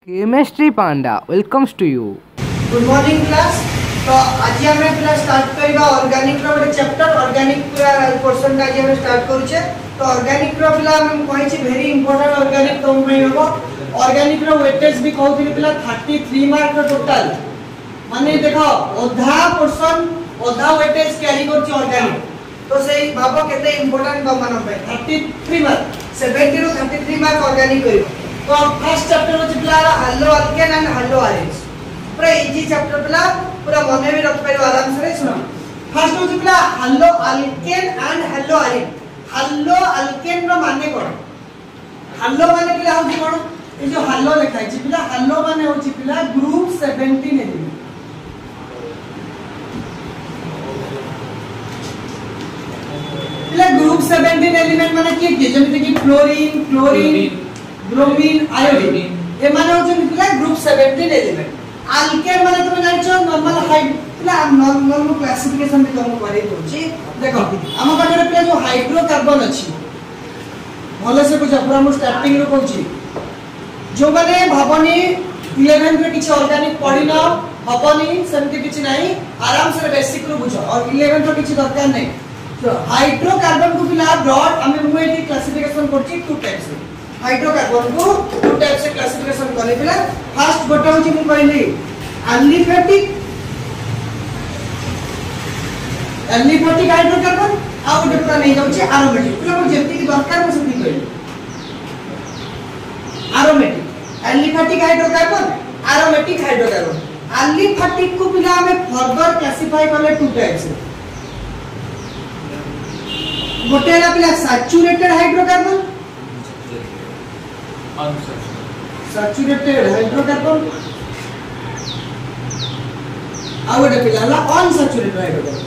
Chemistry Panda welcomes to you. Good morning class. तो आज हमें क्लास स्टार्ट करबा ऑर्गेनिक रो एक चैप्टर ऑर्गेनिक पूरा पोर्शन का आज हम स्टार्ट करू छे। तो ऑर्गेनिक रो पिला हम कहै छी वेरी इंपोर्टेंट ऑर्गेनिक तुम पे होबो। ऑर्गेनिक रो वेटेज भी कहउथिले पिला 33 मार्क टोटल माने देखो ओधा पोर्शन ओधा वेटेज कैरी करछि ऑर्गेनिक। तो सेही भाबो केते इंपोर्टेंट बा मानो पे 33 मार्क 70 रो 33 मार्क ऑर्गेनिक करियो। तो फर्स्ट चैप्टर होछि पिला haloalkane and haloarene पूरा इजी चैप्टर पिला पूरा मने भी रख पाइबो आराम से सुनो। फर्स्ट होछि पिला haloalkane and haloarene. Haloalkane रो माने कोन? हेलो माने पिला होछि कोन? ए जो हेलो लिखाइ छि पिला हेलो माने होछि पिला ग्रुप 17 एलिमेंट। पिला ग्रुप 17 एलिमेंट माने की जेमिति कि फ्लोरीन क्लोरीन ब्रोमीन आयोडीन ए माने होछि पिला ग्रुप 17 एलिमेंट। अल्केन माने तुम जानछो नॉर्मल हाइड पिला नॉर्मल क्लासिफिकेशन भी तुमको करै दोछि। देखो हम पाखरे पिला जो हाइड्रोकार्बन अछि भले से कुछ पूरा हम स्टार्टिंग रो कहूछि जो माने भाबनी 11 रे किछ ऑर्गेनिक पढिनो हबनी सेमति किछ नाही आराम से बेसिक रो बुझो और 11 रो किछ दरकार नै। तो हाइड्रोकार्बन को पिला ब्रॉड हम मुएटी क्लासिफिकेशन करछि टू टाइप्स। हाइड्रोकार्बन को टू टाइप से क्लासिफिकेशन करे पिला फर्स्ट गोटा होची मु कहली एलिफेटिक हाइड्रोकार्बन आ गोटे पूरा नहीं जाउची एरोमेटिक पूरा जेति की दरकार मु सेति कहली aromatic aliphatic hydrocarbon aromatic hydrocarbon. Aliphatic को पिला हमें फर्दर क्लासिफाई करले टू टाइप से गोटे ला पिला सैचुरेटेड हाइड्रोकार्बन सैचुरेटेड हाइड्रोकार्बन आ गोटे पिला ला अनसैचुरेटेड हाइड्रोकार्बन।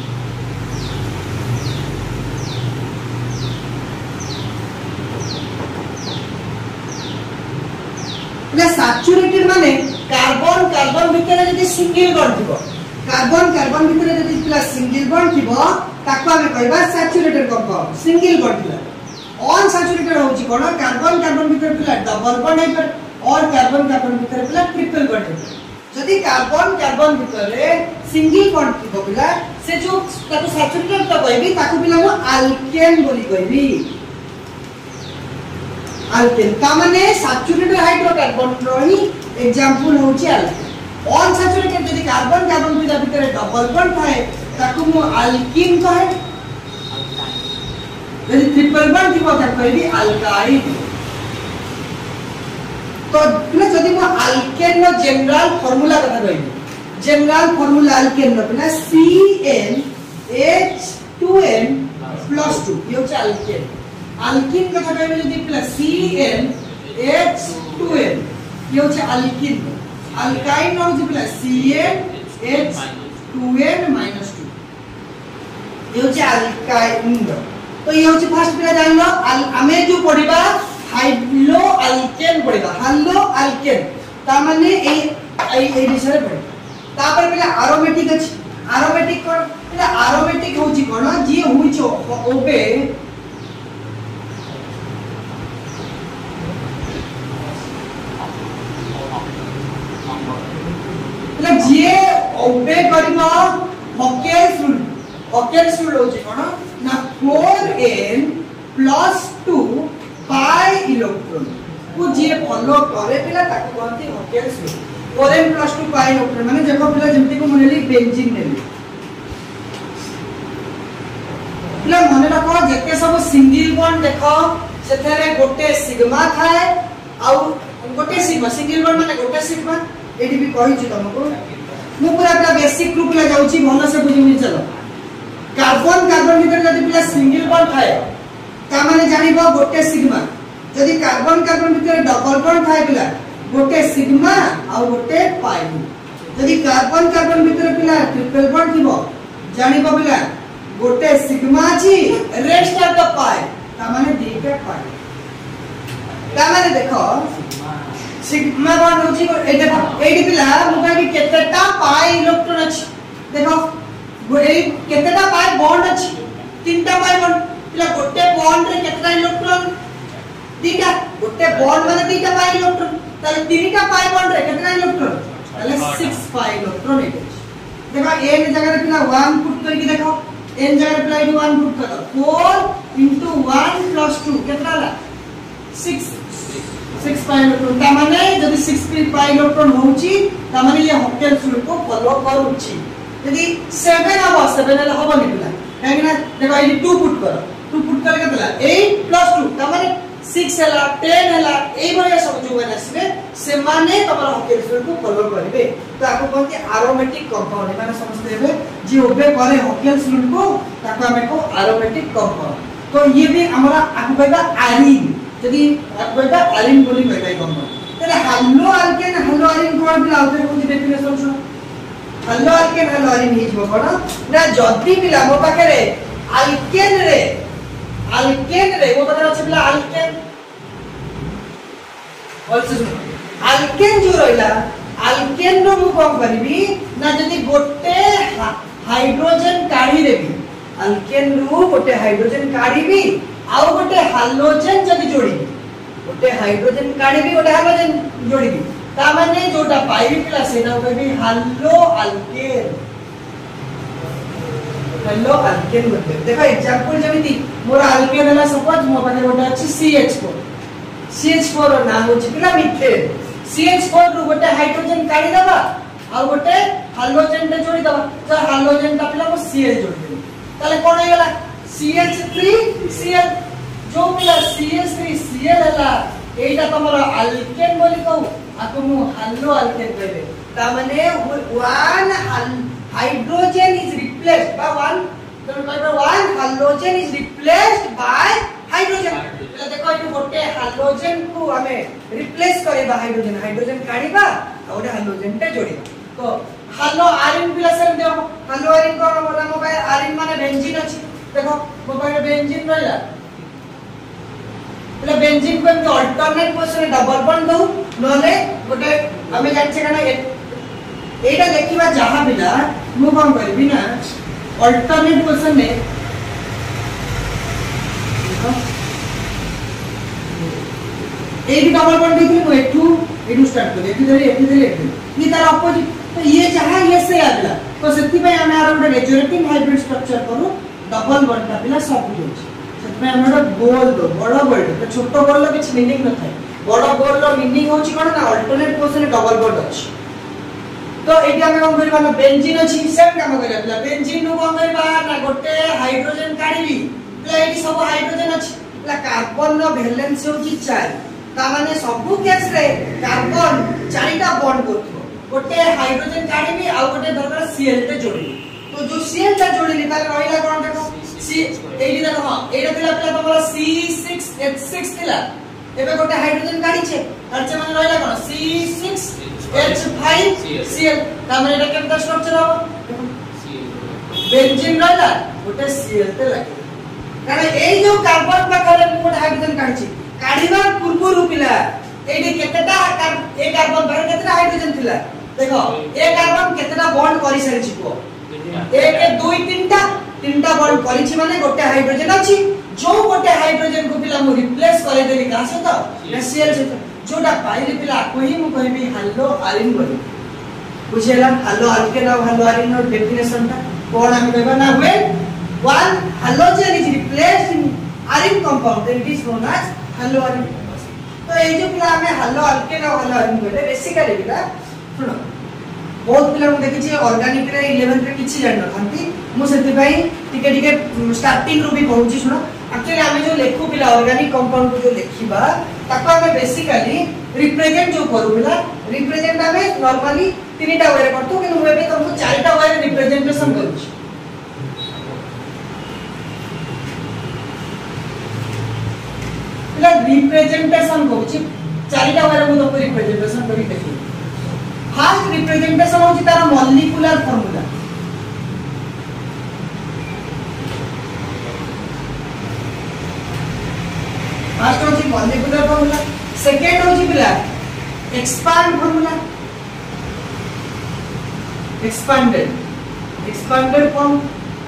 ले सैचुरेटेड माने कार्बन कार्बन भितर जदी सिंगल बॉन्ड थिबो कार्बन कार्बन भितर जदी पिला सिंगल बॉन्ड थिबो ताको हमें कहबा सैचुरेटेड कंपाउंड सिंगल बॉन्ड थिला। अनसैचुरेटेड होची कोन कार्बन कार्बन भितर पिला डबल बॉन्ड है और कार्बन कार्बन भितर पिला ट्रिपल बॉन्ड है। जदी कार्बन कार्बन भितर सिंगल बॉन्ड थिबो पिला से जो ताको सैचुरेटेड तो कहबी ताको पिला मो अल्केन बोली कहबी अल्केन ता माने सैचुरेटेड हाइड्रोकार्बन रो ही एग्जांपल होची अल्केन। अनसैचुरेटेड जदी कार्बन कार्बन भितर डबल बॉन्ड थाए ताको मो अल्कीन कहे यदि ट्रिपल बॉन्ड थी बोता कहबी अल्काइल। तो पिला जदी मो अल्केन नो जनरल फार्मूला कथा कहबी जनरल फार्मूला अल्केन नो पिला CnH2n + 2 यो छ अल्केन। अल्कीन कथा कहबी जदी पिला CnH2n यो छ अल्कीन। अल्काइल नो छ पिला CnH2n - 2 यो छ अल्काइल। तो ये होची फर्स्ट पिला जानलो हमें जो पढिबा हाइड्रो अल्केन पढिबा हेलो अल्केन ता माने ए विषय पढ तापर पिला एरोमेटिक अछि एरोमेटिक कोन पिला एरोमेटिक होची कोन जे होइछो ओबे पिला जे ओबे करबा फकेल्स रूल होची कोन ना 4n + 2 पाई इलेक्ट्रॉन को जे फॉलो करे पिला ताको कहती हकेल्स रूल 4n + 2 पाई इलेक्ट्रॉन माने देखो पिला जेमति को मनेली बेंजीन नेली पिला मने रखो जेते सब सिंगल बॉन्ड देखो सेथरे गोटे सिग्मा थाए आ गोटे सिग्मा सिंगल बॉन्ड माने गोटे सिग्मा एडी भी कहि छि तुमको मु पूरा बेसिक रूप ला जाउची भलो से बुझी चलो। कार्बन कार्बन भीतर जदी पिला सिंगल बॉन्ड थाए ता माने जानिबो गोटे सिग्मा जदी कार्बन कार्बन भीतर डबल बॉन्ड थाए पिला गोटे सिग्मा आ गोटे पाई जदी कार्बन कार्बन भीतर पिला ट्रिपल बॉन्ड थिबो जानिबो पिला गोटे सिग्मा छी रेस्ट ऑफ द पाई ता माने दीटा पाई ता माने देखो सिग्मा बॉन्ड होची ए देखो एडी पिला मुका कि केतेटा पाई इलेक्ट्रॉन अछि देखो केतेटा पाई बॉन्ड अछि तीनटा पाई बॉन्ड पिला गोटे बॉन्ड रे केतेटा इलेक्ट्रॉन दीटा गोटे बॉन्ड माने दीटा पाई इलेक्ट्रॉन ताले तीनटा पाई बॉन्ड रे केतना इलेक्ट्रॉन ताले 6 पाई इलेक्ट्रॉन है देखो n जगह रे पिला 1 पुट करके देखो n जगह रे पिला 1 पुट कर 4 into 1 plus 2 केतना ला 6 पाई इलेक्ट्रॉन ता माने जदी 6 पाई इलेक्ट्रॉन होउची ता माने ये हॉकेल्स रूल को फॉलो करूची यदि 7 हबो 7 ले हबो निकला काहे ना देखो ये 2 पुट करो 2 पुट करके केतना 8 plus 2 ता माने 6 हला 10 हला एई भलिया सब जो बन आसीबे से माने तमरा हॉकेल्स रूल को फॉलो करिवे तो आपको कहते एरोमेटिक कंपाउंड माने समझते हेबे जे ओबे करे हॉकेल्स रूल को ताको हमें को एरोमेटिक कंपाउंड तो ये भी हमारा आपको कहबा आरिन यदि आपको कहबा आरिन बोली कहबा कंपाउंड तेरे हेलो आरिन कोन भी लाउते को डेफिनेशन सुनो हेलो आरिन हिज बडा ना जदी पिला मो पाखरे अल्केन रे वो पाखरे अछि पिला अल्केन बोलछ अल्केन जो रहिला अल्केन रो मु कोन करबी ना जदी गोटे हाइड्रोजन काढी देबी अल्केन रो गोटे हाइड्रोजन काढीबी आ गोटे हाइड्रोजन जदी जोडीबी गोटे हाइड्रोजन काढीबी गोटे हाइड्रोजन जोडीबी ता माने जोटा पाइबी पिला सेना कहबी हेलो अल्केन बोलते देखो एग्जांपल जमिति मोर अल्केन हला सपोज मो पाखे गोटे अछि CH4 रो नाम होछि पिला मिथेन CH4 रो गोटे हाइड्रोजन काढी दबा आ गोटे हाइड्रोजन ते जोडी दबा तो हाइड्रोजन ता पिला को Cl जोडी देबी ताले कोन होइला CH3Cl जो पिला CH3Cl हला एटा तमरो अल्केन बोली कहू आको मु हेलो अल्केन कहबे ता माने one hydrogen is replaced by one तो कहबे one hydrogen is replaced by hydrogen तो देखो ये गोटे हाइड्रोजन को हमें रिप्लेस करेबा हाइड्रोजन काढीबा आ गोटे हाइड्रोजन ते जोडीबा तो हेलो आरिन पिला सेम देखो हेलो आरिन कोन बोला मो भाई आरिन माने बेंजीन अछि देखो मो भाई बेंजीन रहला એટલે બેન્ઝીન को हम अल्टरनेट पोजीशन डबल बॉन्ड दउ नले गोटे हमें जानि छना एटा देखिबा जहां बिना मु कोन करबी ना अल्टरनेट पोजीशन ने एक डबल बॉन्ड देखि मु एटू स्टार्ट कर एटू ये तार अपोजिट तो ये जहां ये से आगला तो सेति पे हमें आरो गोटे रेजोनेटिंग हाइब्रिड स्ट्रक्चर करू डबल बॉन्ड का पिला सब होछि मैं हमरा गोल दो बड़ा गोल तो छोटो गोल लो किछ मीनिंग न थाए बड़ा गोल लो मीनिंग होची कोन ना अल्टरनेट पोजीशन डबल बॉन्ड अछि तो एटी हम कोन करबा ना बेंजीन अछि सेम काम करबा बेंजीन नु कोन करबा ना गोटे हाइड्रोजन काढीबी प्ले एटी सब हाइड्रोजन अछि ला कार्बन नो वैलेंस होची 4 ता माने सब केस रे कार्बन 4टा बॉन्ड करथो गोटे हाइड्रोजन काढीबी आ गोटे दरकार Cl ते जोडी तो जो Cl ता जोडी ताले रहिला कोन देखो एटी देखो हां एटा पिला तमरा C6H6 थिला एबे गोटे हाइड्रोजन काढी छे अर्चे माने रहला कोन C6H5Cl तामरे एटा केमता स्ट्रक्चर हो बेंजीन रहला गोटे Cl ते लागे कारण एई जो कार्बन पाखरे गोटे हाइड्रोजन काढी छे काढीबा पूर्व पिला एटी केतेटा ए कार्बन पाखरे केतेटा हाइड्रोजन थिला देखो ए कार्बन केतेटा बॉन्ड करि सारि छिको 1 2 3टा बॉन्ड करिछि माने गोटे हाइड्रोजन अछि जो गोटे हाइड्रोजन को पिला मु रिप्लेस करे देली का से तो Cl से जोटा पाइले पिला कोही मु कहबी हेलो आरिन बोली बुझेला हेलो अल्केन और हेलो आरिन नो डेफिनेशन ता कोन हम कहबा ना हुए one hydrogen is replaced in arene compound it is known as haloarene तो ए जो पिला हमें हेलो अल्केन और हेलो आरिन बोले बेसिकली पिला सुनो बहुत पिला मु देखि छी ऑर्गेनिक रे 11th रे किछि जान नथंती मु सेति भाई टिके टिके स्टार्टिंग रू भी कहूची सुनो एक्चुअली हमें जो लेखु पिला ऑर्गेनिक कंपाउंड को जो लेखिबा ताको हमें बेसिकली रिप्रेजेंट जो करू पिला रिप्रेजेंट हमें नॉर्मली तीनटा वे रे करतो कि मु एबे तुमको चारटा वे रे रिप्रेजेंटेशन करूची पिला रिप्रेजेंटेशन कहूची चारटा वे रे मु तुमको रिप्रेजेंटेशन करी देखि फर्स्ट रिप्रेजेंटेशन होची तार मॉलिक्यूलर फार्मूला फर्स्ट होची मॉलिक्यूलर फार्मूला सेकंड होची पिला एक्सपांड फार्मूला एक्सपांडेड फॉर्म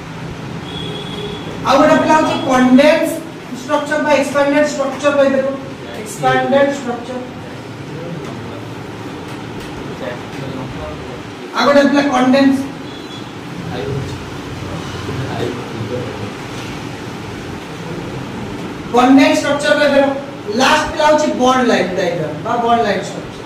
आउटा पिला होची कंडेंस स्ट्रक्चर बा एक्सपांडेड स्ट्रक्चर कहि देखो एक्सपांडेड स्ट्रक्चर आगोटे पिला कंडेंस कंडेंस स्ट्रक्चर पे बेरो लास्ट पिला होची बॉन्ड लाइन डायग्राम बा बॉन्ड लाइन स्ट्रक्चर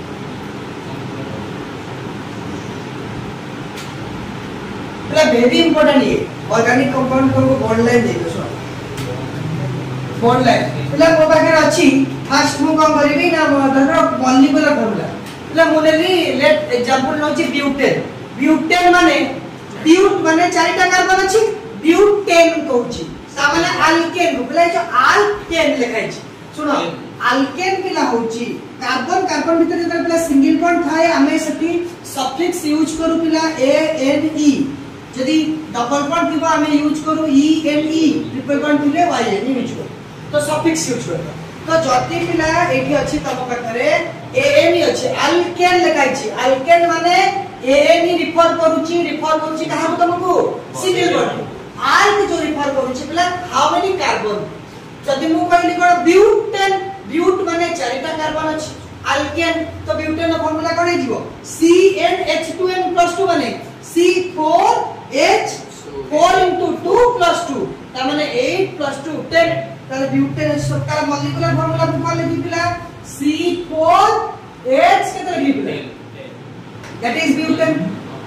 पिला वेरी इंपोर्टेंट ये ऑर्गेनिक कंपाउंड को बॉन्ड लाइन देखो सो बॉन्ड लाइन पिला मो पाखे अछि फर्स्ट मु कोन करबी ना धरो मॉलिक्यूलर फॉर्मूला पिला मोनेली लेट एग्जांपल नोची ब्यूटेन ब्यूटेन माने ब्यूट माने चारिटा कार्बन अछि ब्यूटेन कहूची ता माने अल्केन पिला जो अल्केन लिखाइ छी सुनो अल्केन पिला होची कार्बन कार्बन भीतर जब पिला सिंगल बॉन्ड थाए हमें सती सफिक्स यूज करू पिला ए एन ई यदि डबल बॉन्ड थिबा हमें यूज करू E N E triple bond थिले वाई एन यूज करू तो सफिक्स यूज करू तो जति पिला एठी अछि तम पाखरे ए एन ई अछि अल्केन लिखाइ छी अल्केन माने ए एन ई रिफर करूची कहा तुमको सिंगल बॉन्ड आल्क जो रिफर करूची पिला हाउ मेनी कार्बन जदि मु कहली कोन ब्यूटेन ब्यूट माने चारिटा कार्बन अछि अल्केन तो ब्यूटेन रो फार्मूला कोन हिजो CnH2n + 2 माने C4H4 * 2 + 2 ता माने 8 + 2 10 ताले ब्यूटेन स्ट्रक्चर मॉलिक्यूलर फार्मूला को कोन लिखि पिला C4H केते लिखि पिला दैट इज ब्यूटेन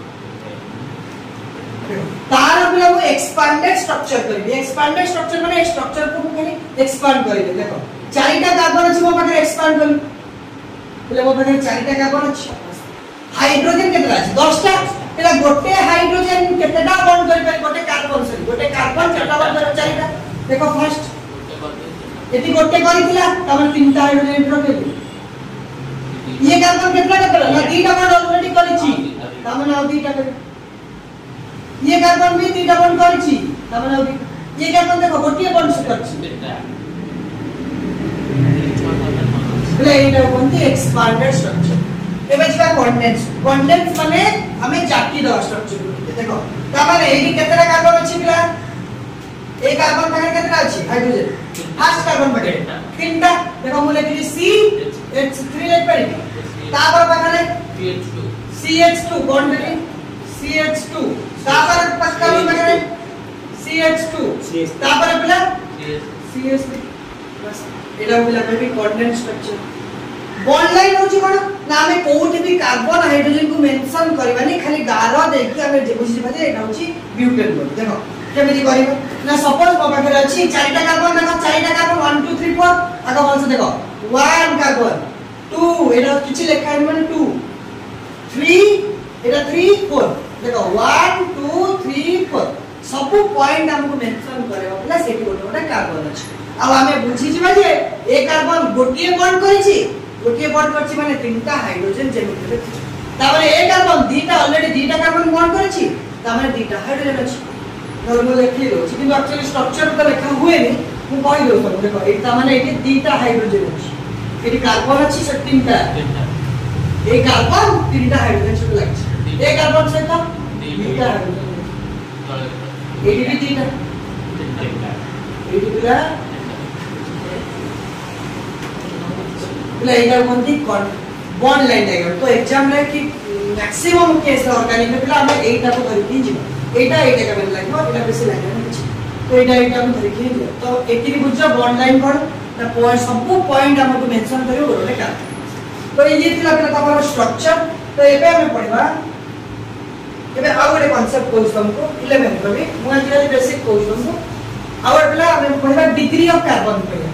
तार पिला वो एक्सपांडेड स्ट्रक्चर करबी एक्सपांडेड स्ट्रक्चर माने स्ट्रक्चर को खाली एक्सपांड करिले देखो चारिटा कार्बन अछि मो पाखे एक्सपांड करी पिला मो पाखे चारिटा कार्बन अछि हाइड्रोजन केतरा अछि 10 टा पिला गोटे हाइड्रोजन केतेटा बॉन्ड करि पारि गोटे कार्बन चारटा बॉन्ड कर चारिटा देखो फर्स्ट एति गोटे करितिला तमन तीनटा हाइड्रोजन रखेली ये कार्बन केतरा ना तीनटा बॉन्ड ऑलरेडी करिछि तमन आ दीटा कर ये कार्बन भी तीनटा बॉन्ड करिछि तमन आ ये कार्बन देखो गोटे बॉन्ड से करछि पिला एटा कोनती एक्सपांडेड स्ट्रक्चर एबे जिका कंडेंस माने हमें जाति द स्ट्रक्चर देखो ता माने एही केतरा कार्बन अछि पिला ए कार्बन पाखे केतरा अछि हाइड्रोजन फर्स्ट कार्बन पाखे तीनटा देखो मु लिखि CH3 लिख पारि ता पर पाखे CH2 बॉन्ड रे CH2 ता पर कार्बन पाखे CH2 ता पर पिला CH3 बस एला पिला भी कंडेंस स्ट्रक्चर बॉन्ड लाइन होची कोन ना हमें कोठी भी कार्बन हाइड्रोजन को मेंशन करबानी खाली गारो देखि हमें बुझि पाजे एटा होची ब्यूटेन बॉन्ड देखो केमिति करिबो ना सपोज मो पाखे अछि चारिटा कार्बन देखो चारिटा कार्बन 1 2 3 4 आगो बोलसे देखो 1 कार्बन 2 एटा किछि लेखा माने 2 3 एटा 3 4 देखो 1 2 3 4 सब पॉइंट हमको मेंशन करबो प्लस एटी गोटे कार्बन अछि अब हमें बुझि जिबा जे ए कार्बन गोटिए बॉन्ड करिछि गोटिए बॉन्ड करछि माने तीनटा हाइड्रोजन जेमिति ता माने ए कार्बन दीटा ऑलरेडी दीटा कार्बन बॉन्ड करछि ता माने दीटा हाइड्रोजन अछि नॉर्मल लिखि लो किंतु एक्चुअली स्ट्रक्चर तो लिखा हुए नहीं मु कहि दो सब देखो एटा माने एटी दीटा हाइड्रोजन अछि एटी कार्बन अछि से तीनटा ए कार्बन तीनटा हाइड्रोजन से लागछि ए कार्बन से तो दीटा हाइड्रोजन एटी भी दीटा एटी पिला पिला एटा कोनती बॉन्ड लाइन डायग्राम तो एग्जाम रे कि मैक्सिमम केस ऑर्गेनिक में पिला हम एटा को धरि जिबो एटा का बेल लागो एटा बेसी लागो तो एटा हम धरि कि तो एटी की बुझो बॉन्ड लाइन कोन ना पॉइंट सब पॉइंट हमको मेंशन करियो बोले का तो ये थिला पिला तमरो स्ट्रक्चर तो एबे हम पढिबा एबे आ गोटे कांसेप्ट कोस हमको 11 कभी मु आज बेसिक कोस हमको और पिला हम पढिबा डिग्री ऑफ कार्बन पढिबा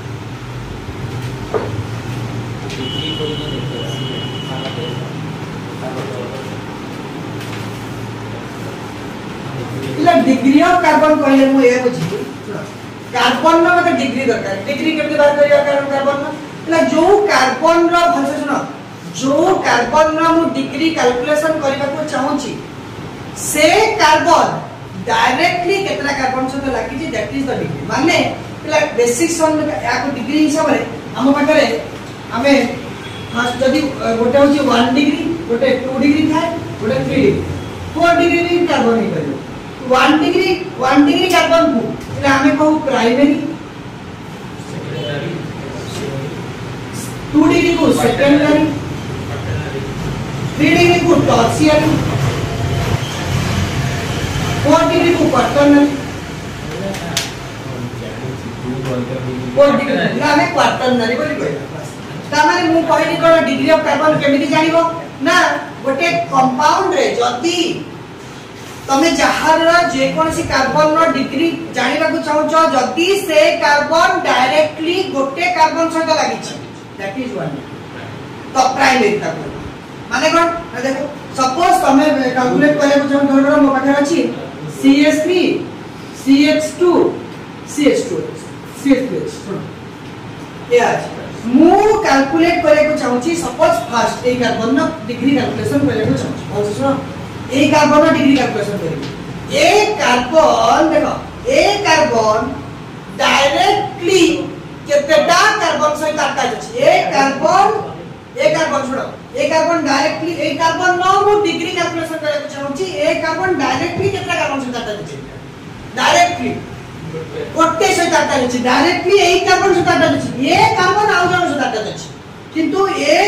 डिग्री ऑफ कार्बन कहले मु ए बुझी कार्बन न मते डिग्री दरकार डिग्री केते बात करिया कार्बन न जो कार्बन रो भाषा सुनो जो कार्बन रो मु डिग्री कैलकुलेशन करबा को चाहू छी से कार्बन डायरेक्टली केतना कार्बन से लागी छी दैट इज द डिग्री माने बेसिक सन या को डिग्री हिसाब रे हम पाखरे हमें फर्स्ट जदी गोटे होची 1 डिग्री गोटे 2 डिग्री थाए गोटे 3 डिग्री 4 डिग्री कार्बन ही करियो 1 डिग्री कार्बन को એટલે हमें कहू प्राइमरी 2 डिग्री को सेकेंडरी 3 डिग्री को टर्शियरी, 4 डिग्री को क्वार्टरनरी, 4 डिग्री ना हमें क्वार्टरनरी बोली कहला। ता माने मु कहली कोन डिग्री ऑफ कार्बन केमिति जानिबो ना गोटे कंपाउंड रे जदी तमे जहार जे कोनसी कार्बन रो डिग्री जानिबा को चाहौ जदी से कार्बन डायरेक्टली गोटे कार्बन सहित लागि छ दैट इज वन तो प्राइमरी ताको माने कोन देखो सपोज तमे कैलकुलेट करे को चाहौ धरो मो पाखे अछि CH3 CH2 CH2 CH2 yes मु कैलकुलेट करे को चाहौ छी सपोज फर्स्ट ए कार्बन नो डिग्री कैलकुलेशन करे को चाहौ छी सुनो ए कार्बन नो डिग्री कैलकुलेशन करी ए कार्बन देखो ए कार्बन डायरेक्टली केतेटा कार्बन सहित अटैच अछि ए कार्बन छोड़ो ए कार्बन डायरेक्टली ए कार्बन नो मु डिग्री कैलकुलेशन करे को चाहौ छी ए कार्बन डायरेक्टली केतेटा कार्बन सहित अटैच अछि डायरेक्टली गोटे सहित अटैच अछि डायरेक्टली ए कार्बन सहित अटैच अछि ए कार्बन आउ जन सहित अटैच अछि किंतु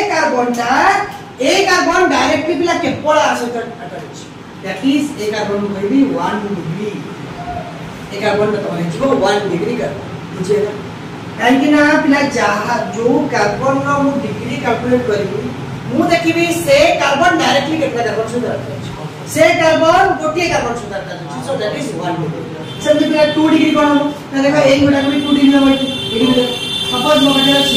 ए कार्बन डायरेक्टली पिला केवल सहित अटैच अछि दैट इज ए कार्बन को भी 1 डिग्री ए कार्बन में तो हिजबो 1 डिग्री कर बुझे काहे कि ना पिला जहा जो कार्बन नो मु डिग्री कैलकुलेट करिबी मु देखिबी से कार्बन डायरेक्टली केतना कार्बन सहित अटैच अछि से कार्बन गोटे कार्बन सहित अटैच अछि सो दैट इज 1 डिग्री सेमति पिला 2 डिग्री कोन हो ना देखो ए गोटा को 2 डिग्री में बैठी सपोज मो बटे अछि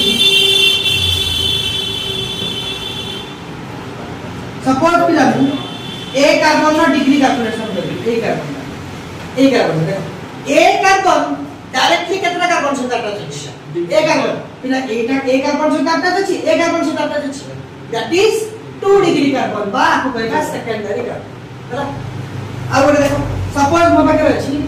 सपोज पिला ए कार्बन नो डिग्री कैलकुलेशन करी ए कार्बन देखो ए कार्बन डायरेक्टली कितना कार्बन सहित अटैच अछि ए कार्बन पिला एटा ए कार्बन सहित अटैच अछि ए कार्बन सहित अटैच अछि दैट इज 2 डिग्री कार्बन बा आपको कहला सेकेंडरी कार्बन हैला आ गोटे देखो सपोज मो पाखे अछि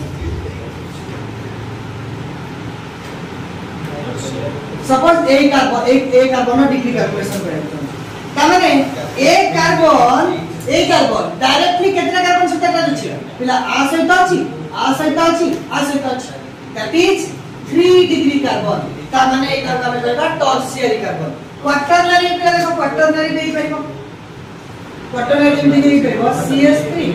सपोज ए कार्बन नो डिग्री कैलकुलेशन करे ता माने ए कार्बन डायरेक्टली कितना कार्बन सहित अटैच अछि पिला आ सहित अछि दैट इज 3 डिग्री कार्बन ता माने ए कार्बन कहबा टर्शियरी कार्बन क्वार्टरनरी पिला देखो क्वार्टरनरी देई परिबो क्वार्टरनरी देई परिबो CH3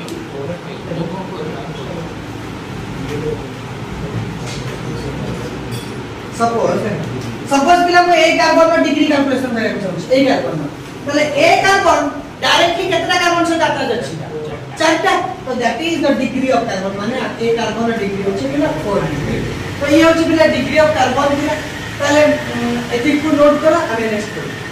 सपोज पिला मो ए कार्बन नो डिग्री कैलकुलेशन करे छ ए कार्बन तले ए कार्बन डायरेक्टली कितना कार्बन से अटैच अछि चारटा तो that is the degree of carbon माने ए कार्बन रो डिग्री होछि पिला 4 डिग्री तो ये होछि पिला डिग्री ऑफ कार्बन पिला पहले एतिक को नोट करो आगे नेक्स्ट